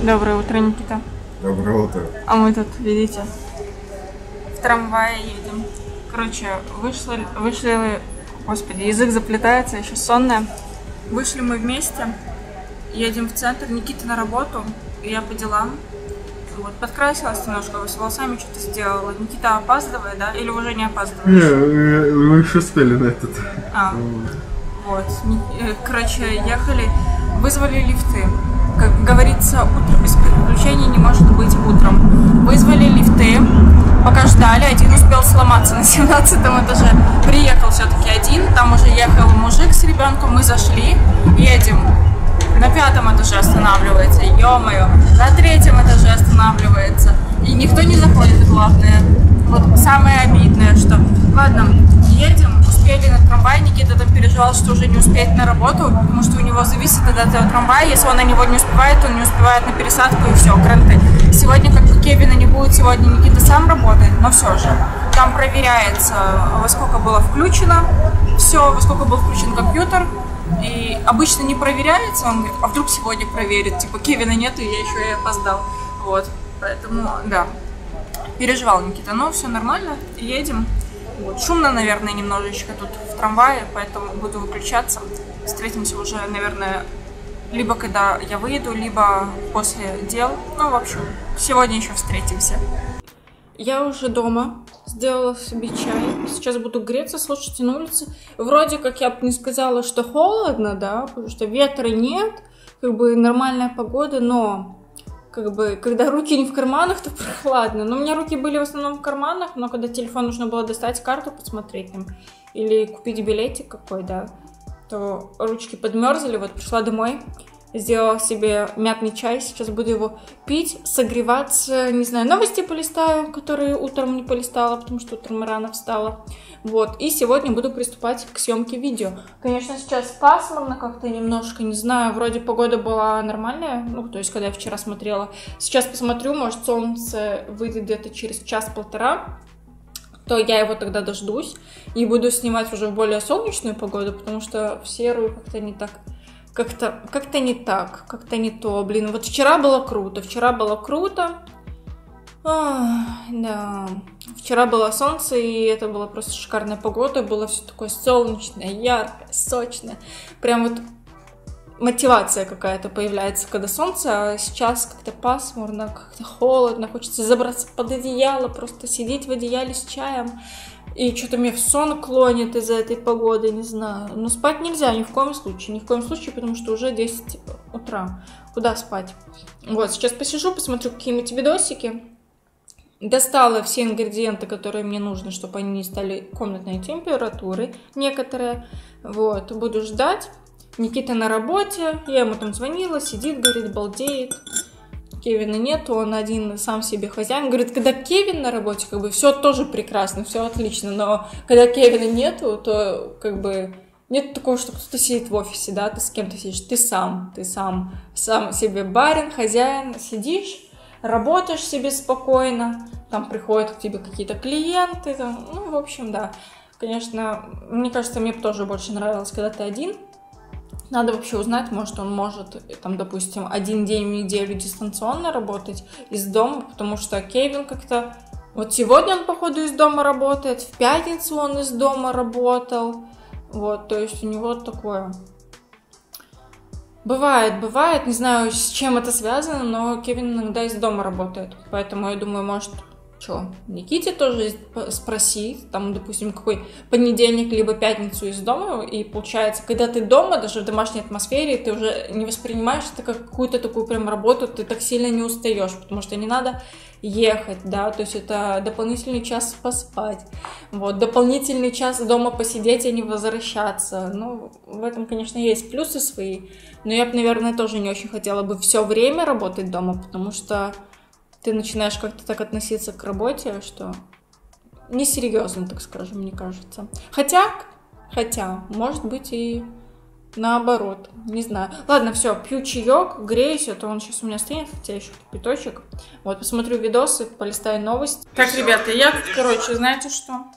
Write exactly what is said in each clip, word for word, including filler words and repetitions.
Доброе утро, Никита. Доброе утро. А мы тут, видите, в трамвае едем. Короче, вышли, вышли, господи, язык заплетается, еще сонная. Вышли мы вместе, едем в центр, Никита на работу, и я по делам. Вот, подкрасилась немножко, с волосами что-то сделала. Никита опаздывает, да? Или уже не опаздывает? Не, мы еще успели на этот. А, вот. Короче, ехали, вызвали лифты. Как говорится, утро без приключений не может быть утром. Вызвали лифты, пока ждали, один успел сломаться на семнадцатом этаже. Приехал все-таки один, там уже ехал мужик с ребенком, мы зашли, едем. На пятом этаже останавливается, ё-моё, на третьем этаже останавливается. И никто не заходит, главное. Вот самое обидное, что... Ладно, едем, успели на трамвай, Никита там переживал, что уже не успеет на работу, потому что у него зависит от этого трамвая. Если он на него не успевает, он не успевает на пересадку и все, кранты. Сегодня как бы Кевина не будет, сегодня Никита сам работает, но все же. Там проверяется, во сколько было включено все, во сколько был включен компьютер. И обычно не проверяется, он говорит, а вдруг сегодня проверит, типа Кевина нету, и я еще и опоздал. Вот, поэтому, да, переживал Никита, но все нормально, едем. Вот. Шумно, наверное, немножечко тут в трамвае, поэтому буду выключаться. Встретимся уже, наверное, либо когда я выеду, либо после дел. Ну, в общем, сегодня еще встретимся. Я уже дома, сделала себе чай, сейчас буду греться, слушайте, на улице. Вроде как я бы не сказала, что холодно, да, потому что ветра нет, как бы нормальная погода, но как бы когда руки не в карманах, то прохладно. Но у меня руки были в основном в карманах, но когда телефон нужно было достать карту, посмотреть там, или купить билетик какой, да, то ручки подмерзли, вот пришла домой. Сделала себе мятный чай, сейчас буду его пить, согреваться, не знаю, новости полистаю, которые утром не полистала, потому что утром рано встала. Вот, и сегодня буду приступать к съемке видео. Конечно, сейчас пасмурно как-то немножко, не знаю, вроде погода была нормальная, ну, то есть, когда я вчера смотрела. Сейчас посмотрю, может, солнце выйдет где-то через час-полтора, то я его тогда дождусь и буду снимать уже в более солнечную погоду, потому что в серую как-то не так... Как-то как-то не так, как-то не то. Блин, вот вчера было круто, вчера было круто. Ах, да. Вчера было солнце, и это была просто шикарная погода. Было все такое солнечное, яркое, сочное. Прям вот мотивация какая-то появляется, когда солнце, а сейчас как-то пасмурно, как-то холодно. Хочется забраться под одеяло, просто сидеть в одеяле с чаем. И что-то меня в сон клонит из-за этой погоды, не знаю. Но спать нельзя ни в коем случае, ни в коем случае, потому что уже десять утра. Куда спать? Вот, сейчас посижу, посмотрю какие-нибудь видосики. Достала все ингредиенты, которые мне нужны, чтобы они не стали комнатной температуры, некоторые. Вот, буду ждать. Никита на работе, я ему там звонила, сидит, говорит, балдеет. Кевина нет, он один сам себе хозяин. Говорит, когда Кевин на работе, как бы все тоже прекрасно, все отлично, но когда Кевина нету, то как бы нет такого, что кто-то сидит в офисе, да, ты с кем-то сидишь, ты сам, ты сам, сам себе барин, хозяин, сидишь, работаешь себе спокойно, там приходят к тебе какие-то клиенты, там, ну, в общем, да. Конечно, мне кажется, мне тоже больше нравилось, когда ты один. Надо вообще узнать, может, он может, там, допустим, один день в неделю дистанционно работать из дома, потому что Кевин как-то... Вот сегодня он, походу, из дома работает, в пятницу он из дома работал, вот, то есть у него такое... Бывает, бывает, не знаю, с чем это связано, но Кевин иногда из дома работает, поэтому я думаю, может... Что, Никите тоже спроси, там, допустим, какой понедельник либо пятницу из дома, и получается, когда ты дома, даже в домашней атмосфере, ты уже не воспринимаешь это как какую-то такую прям работу, ты так сильно не устаешь, потому что не надо ехать, да, то есть это дополнительный час поспать, вот, дополнительный час дома посидеть и не возвращаться, ну, в этом, конечно, есть плюсы свои, но я бы, наверное, тоже не очень хотела бы все время работать дома, потому что ты начинаешь как-то так относиться к работе, что несерьезно, так скажем, мне кажется. Хотя, хотя, может быть и наоборот, не знаю. Ладно, все, пью чаек, греюсь, а то он сейчас у меня стоит, хотя еще кипяточек. Вот, посмотрю видосы, полистаю новости. Так, ребята, я, короче, знаете что?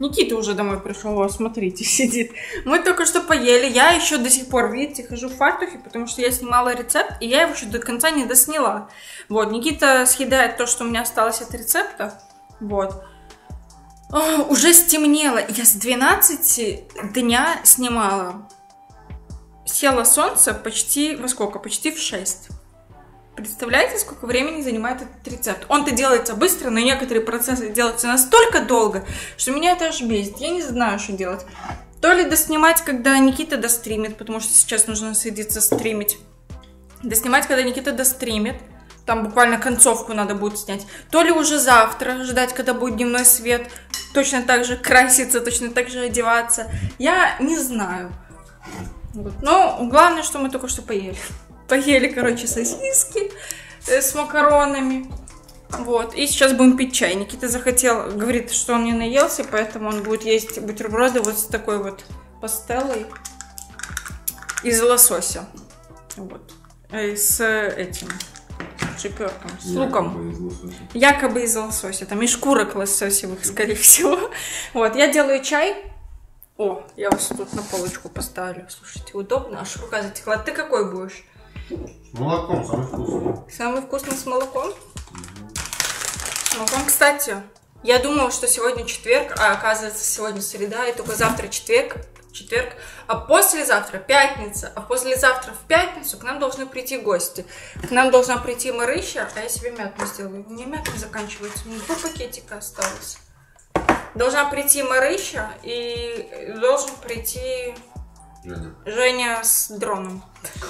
Никита уже домой пришел, вот, смотрите, сидит. Мы только что поели, я еще до сих пор, видите, хожу в фартухе, потому что я снимала рецепт, и я его еще до конца не досняла. Вот, Никита съедает то, что у меня осталось от рецепта, вот. О, уже стемнело, я с двенадцати дня снимала. Село солнце почти во сколько? Почти в шесть. Представляете, сколько времени занимает этот рецепт? Он-то делается быстро, но некоторые процессы делаются настолько долго, что меня это аж бесит. Я не знаю, что делать. То ли доснимать, когда Никита достримит, потому что сейчас нужно садиться стримить. Доснимать, когда Никита достримит. Там буквально концовку надо будет снять. То ли уже завтра ждать, когда будет дневной свет. Точно так же краситься, точно так же одеваться. Я не знаю. Вот. Но главное, что мы только что поели. Поели, короче, сосиски с макаронами. Вот. И сейчас будем пить чай. Никита захотел, говорит, что он не наелся, поэтому он будет есть бутерброды вот с такой вот пастеллой из лосося. Вот. И с этим шиперком, с луком. Якобы из лосося. Там и шкурок лососевых, скорее всего. Вот. Я делаю чай. О, я вас тут на полочку поставлю. Слушайте, удобно. Аж рука затекла. Ты какой будешь? С молоком, самый вкусный. Самый вкусный с молоком? Угу. С молоком, кстати, я думала, что сегодня четверг, а оказывается сегодня среда, и только завтра четверг, четверг, а послезавтра пятница, а послезавтра в пятницу к нам должны прийти гости. К нам должна прийти Марыща, а я себе мяту сделаю. У меня мята заканчивается, у меня два пакетика осталось. Должна прийти Марыща и должен прийти Женя, Женя с дроном.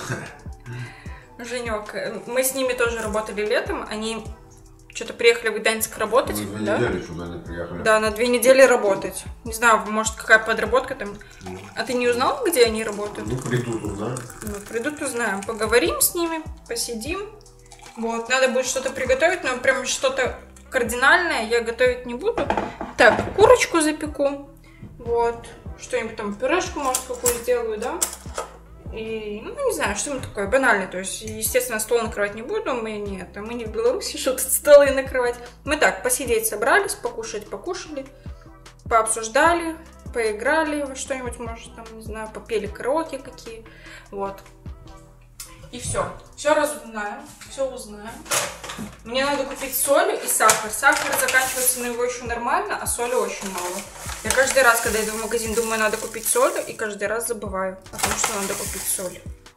Женек. Мы с ними тоже работали летом. Они что-то приехали в Гданьск работать. на две да? недели сюда не приехали. Да, на две недели работать. Не знаю, может, какая подработка там. Mm. А ты не узнал, где они работают? Ну, придут, узнаем. Ну, придут, узнаем. Поговорим с ними, посидим. Вот, надо будет что-то приготовить, но прям что-то кардинальное я готовить не буду. Так, курочку запеку. Вот. Что-нибудь там, пюрешку, может, какую сделаю, да? И, ну, не знаю, что-нибудь такое банальное. То есть, естественно, стол накрывать не буду. Мы нет, мы не в Беларуси, что тут столы накрывать. Мы так, посидеть собрались, покушать покушали, пообсуждали, поиграли во что-нибудь, может, там, не знаю, попели караоке какие. Вот. И все. Все разузнаем, все узнаем. Мне надо купить соль и сахар. Сахар заканчивается, но его еще нормально, а соли очень мало. Я каждый раз, когда иду в магазин, думаю, надо купить соль, и каждый раз забываю о том, что надо купить соль.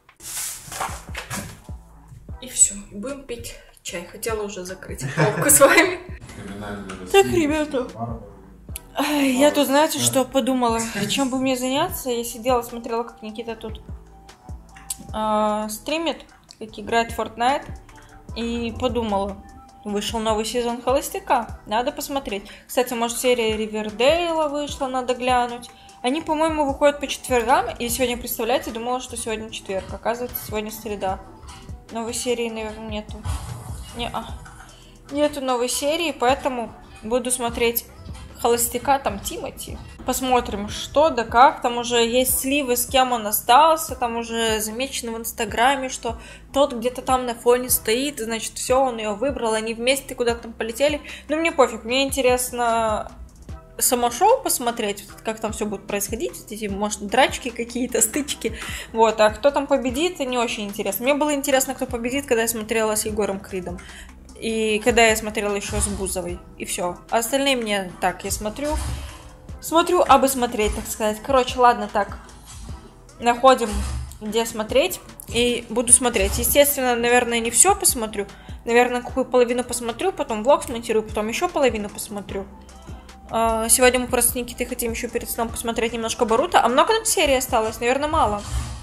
И все. И будем пить чай. Хотела уже закрыть полку с вами. Так, ребята. Я тут, знаете, что подумала? Чем бы мне заняться? Я сидела, смотрела, как Никита тут э, стримит, как играет в Fortnite, и подумала, вышел новый сезон Холостяка, надо посмотреть. Кстати, может, серия Ривердейла вышла, надо глянуть. Они, по-моему, выходят по четвергам, и сегодня, представляете, думала, что сегодня четверг, оказывается, сегодня среда. Новой серии, наверное, нету. Не-а. Нету новой серии, поэтому буду смотреть Холостяка, там Тимати. Посмотрим, что да как. Там уже есть сливы, с кем он остался. Там уже замечено в Инстаграме, что тот где-то там на фоне стоит. Значит, все, он ее выбрал. Они вместе куда-то там полетели. Но мне пофиг. Мне интересно само шоу посмотреть, как там все будет происходить. Эти, может, драчки какие-то, стычки. Вот. А кто там победит, не очень интересно. Мне было интересно, кто победит, когда я смотрела с Егором Кридом. И когда я смотрела еще с Бузовой. И все. А остальные мне так, я смотрю. Смотрю, абы смотреть, так сказать. Короче, ладно, так. Находим, где смотреть. И буду смотреть. Естественно, наверное, не все посмотрю. Наверное, какую половину посмотрю, потом влог смонтирую, потом еще половину посмотрю. Сегодня мы просто с Никитой хотим еще перед сном посмотреть немножко Боруто. А много там серий осталось? Наверное, мало.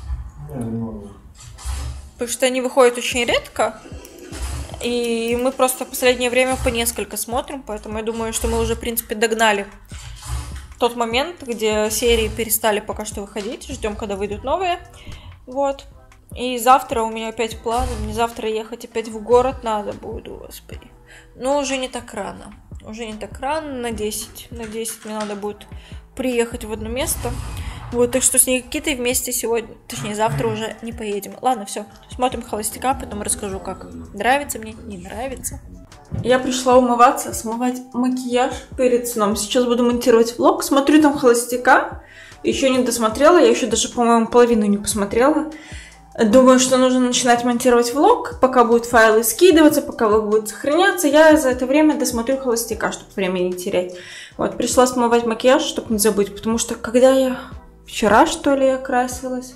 Потому что они выходят очень редко. И мы просто в последнее время по несколько смотрим, поэтому я думаю, что мы уже, в принципе, догнали тот момент, где серии перестали пока что выходить. Ждем, когда выйдут новые. Вот. И завтра у меня опять планы. Мне завтра ехать опять в город надо будет, господи. Но уже не так рано. Уже не так рано, на десять. На десять мне надо будет приехать в одно место. Вот, так что с Никитой вместе сегодня, точнее, завтра уже не поедем. Ладно, все, смотрим Холостяка, потом расскажу, как. Нравится мне, не нравится. Я пришла умываться, смывать макияж перед сном. Сейчас буду монтировать влог. Смотрю там холостяка. Еще не досмотрела. Я еще даже, по-моему, половину не посмотрела. Думаю, что нужно начинать монтировать влог, пока будут файлы скидываться, пока влог будет сохраняться. Я за это время досмотрю холостяка, чтобы время не терять. Вот, пришла смывать макияж, чтобы не забыть. Потому что когда я... Вчера, что ли, я красилась?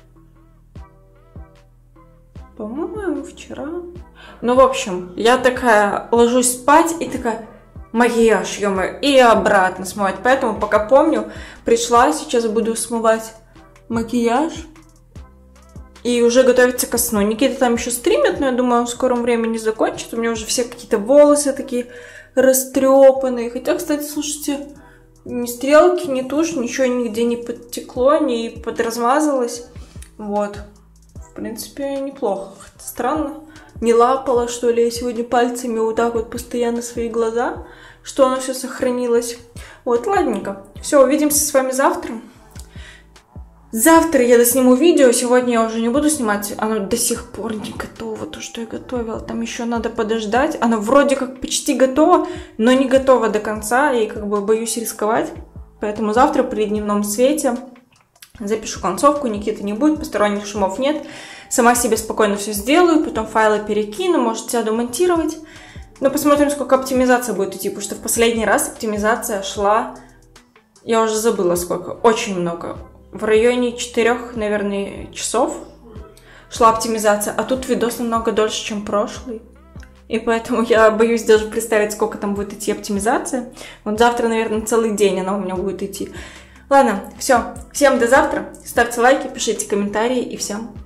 По-моему, вчера. Ну, в общем, я такая ложусь спать и такая, макияж, ё-моё, и обратно смывать. Поэтому, пока помню, пришла, сейчас буду смывать макияж и уже готовиться ко сну. Никита там еще стримит, но я думаю, он в скором времени закончит. У меня уже все какие-то волосы такие растрепанные. Хотя, кстати, слушайте, ни стрелки, ни тушь, ничего нигде не подтекло, не подразмазалось. Вот. В принципе, неплохо. Странно. Не лапала, что ли, я сегодня пальцами вот так вот постоянно свои глаза, что оно все сохранилось. Вот, ладненько. Все, увидимся с вами завтра. Завтра я досниму видео, сегодня я уже не буду снимать, оно до сих пор не готово, то, что я готовила. Там еще надо подождать. Оно вроде как почти готово, но не готово до конца, и как бы боюсь рисковать. Поэтому завтра при дневном свете запишу концовку, Никиты не будет, посторонних шумов нет. Сама себе спокойно все сделаю, потом файлы перекину, может, сяду монтировать. Но посмотрим, сколько оптимизация будет идти, потому что в последний раз оптимизация шла, я уже забыла сколько, очень много. В районе четырёх, наверное, часов шла оптимизация, а тут видос намного дольше, чем прошлый. И поэтому я боюсь даже представить, сколько там будет идти оптимизация. Вот завтра, наверное, целый день она у меня будет идти. Ладно, все. Всем до завтра. Ставьте лайки, пишите комментарии и всем